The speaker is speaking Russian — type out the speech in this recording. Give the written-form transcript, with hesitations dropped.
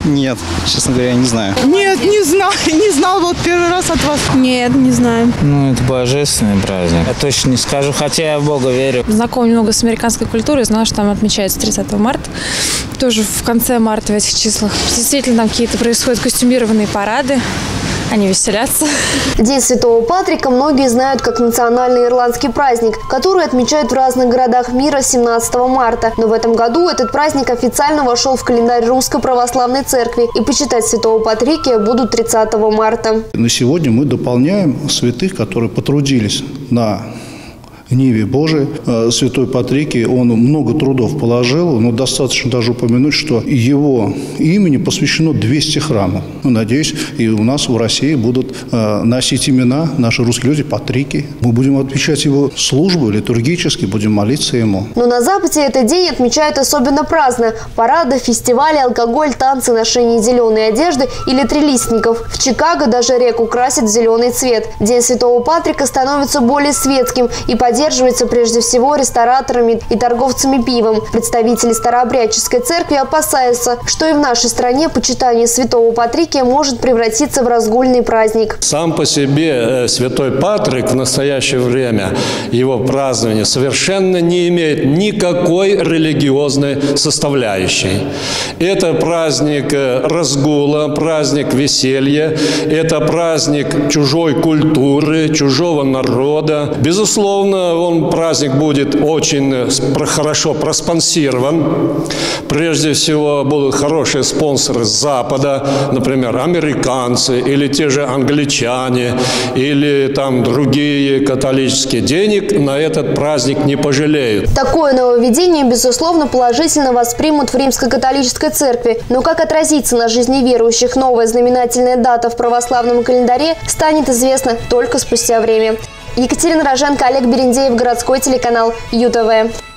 Нет, честно говоря, не знаю. Нет, не знаю, не знал, вот первый раз от вас. Нет, не знаю. Ну, это божественный праздник. Я точно не скажу, хотя я в Бога верю. Знакома немного с американской культурой, знала, что там отмечается 30 марта. Тоже в конце марта в этих числах. Действительно, там какие-то происходят костюмированные парады. Они веселятся. День Святого Патрика многие знают как национальный ирландский праздник, который отмечают в разных городах мира 17 марта. Но в этом году этот праздник официально вошел в календарь Русской Православной Церкви, и почитать Святого Патрикия будут 30 марта. На сегодня мы дополняем святых, которые потрудились на Ниве Божией. Святой Патрикий, он много трудов положил, но достаточно даже упомянуть, что его имени посвящено 200 храмов. Надеюсь, и у нас в России будут носить имена наши русские люди Патрикий. Мы будем отмечать его службу литургически, будем молиться ему. Но на Западе этот день отмечают особенно праздно. Парады, фестивали, алкоголь, танцы, ношение зеленой одежды или трилистников. В Чикаго даже реку красят в зеленый цвет. День Святого Патрика становится более светским и поддерживается прежде всего рестораторами и торговцами пивом. Представители старообрядческой церкви опасаются, что и в нашей стране почитание Святого Патрикия может превратиться в разгульный праздник. Сам по себе Святой Патрик в настоящее время, его празднование совершенно не имеет никакой религиозной составляющей. Это праздник разгула, праздник веселья, это праздник чужой культуры, чужого народа. Безусловно, праздник будет очень хорошо проспонсирован. Прежде всего, будут хорошие спонсоры с Запада, например, американцы или те же англичане, или там другие католические. Денег на этот праздник не пожалеют. Такое нововведение, безусловно, положительно воспримут в Римско-католической церкви. Но как отразится на жизни верующих новая знаменательная дата в православном календаре, станет известно только спустя время. Екатерина Роженко, Олег Берендеев, городской телеканал ЮТВ.